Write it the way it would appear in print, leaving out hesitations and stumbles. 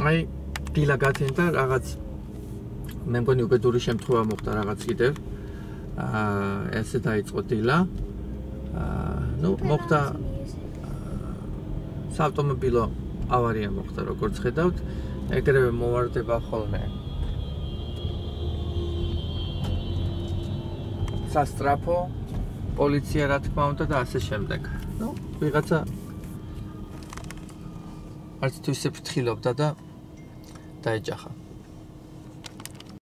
აი დილა გათენდა რაღაც მე მგონი უბედური შემთხვევა მოხდა რაღაც კიდევ ესე დაიწყო დილა ну მოხდა საავტომობილო ავარია მოხდა როგორც ხედავთ ეგრევე მოვარდება ხოლმე სასტრაფო პოლიცია რა თქმა უნდა და ასე შემდეგ ну ვიღაცა არც თუ ისე ფრთხილობდა და დაეჯახა